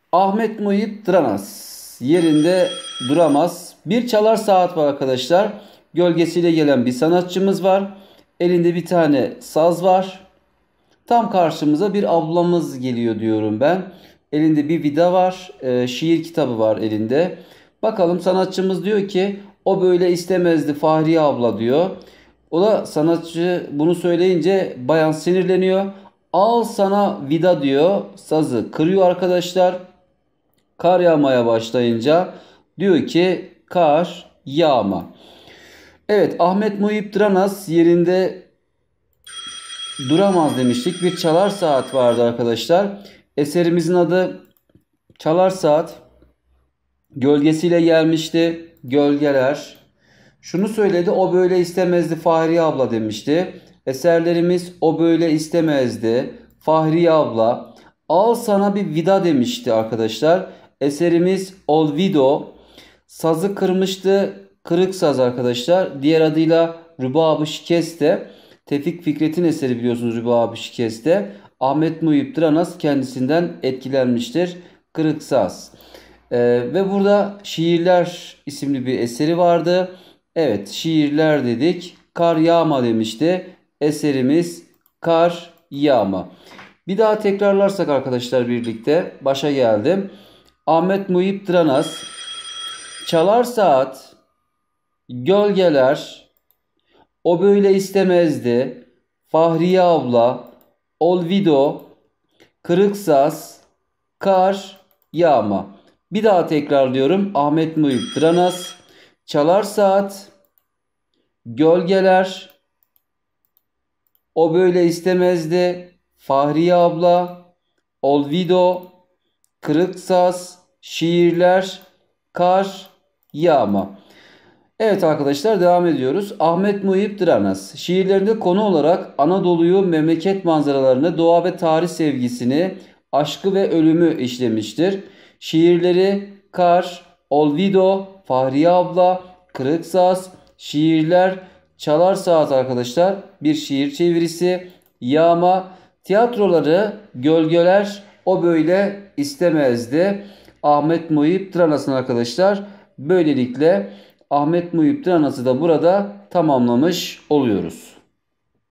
Ahmet Muhip Dranas yerinde duramaz. Bir çalar saat var arkadaşlar. Gölgesiyle gelen bir sanatçımız var. Elinde bir tane saz var. Tam karşımıza bir ablamız geliyor diyorum ben. Elinde bir vida var. Şiir kitabı var elinde. Bakalım sanatçımız diyor ki o böyle istemezdi Fahriye abla diyor. O da sanatçı bunu söyleyince bayan sinirleniyor. Al sana vida diyor. Sazı kırıyor arkadaşlar. Kar yağmaya başlayınca diyor ki kar yağma. Evet, Ahmet Muhip Dranas yerinde duramaz demiştik. Bir çalar saat vardı arkadaşlar. Eserimizin adı Çalar Saat. Gölgesiyle gelmişti. Gölgeler. Şunu söyledi. O böyle istemezdi Fahriye abla demişti. Eserlerimiz o böyle istemezdi Fahriye abla. Al sana bir vida demişti arkadaşlar. Eserimiz Olvido. Sazı kırmıştı. Kırık saz arkadaşlar. Diğer adıyla Rübab-ı Şikeste. Tevfik Fikret'in eseri biliyorsunuz Rübab-ı Şikeste. Ahmet Muhip Dranas kendisinden etkilenmiştir. Kırık saz. Ve burada Şiirler isimli bir eseri vardı. Evet, şiirler dedik. Kar yağma demişti. Eserimiz Kar yağma. Bir daha tekrarlarsak arkadaşlar birlikte başa geldim. Ahmet Muhip Dranas, çalar saat, gölgeler, o böyle istemezdi, Fahriye abla, Olvido, kırık saz, kar yağma. Bir daha tekrarlıyorum. Ahmet Muhip Dranas, çalar saat, gölgeler, o böyle istemezdi, Fahriye abla, Olvido, kırık saz, şiirler, kar yağma. Evet arkadaşlar devam ediyoruz. Ahmet Muhip Dranas şiirlerinde konu olarak Anadolu'yu, memleket manzaralarını, doğa ve tarih sevgisini, aşkı ve ölümü işlemiştir. Şiirleri Kar, Olvido, Fahriye abla, Kırık Saz, şiirler, Çalar Saat arkadaşlar bir şiir çevirisi, Yağma, tiyatroları, Gölgeler, o böyle istemezdi. Ahmet Muhip Dranas'ın arkadaşlar böylelikle Ahmet Muhip Dranas'ı da burada tamamlamış oluyoruz.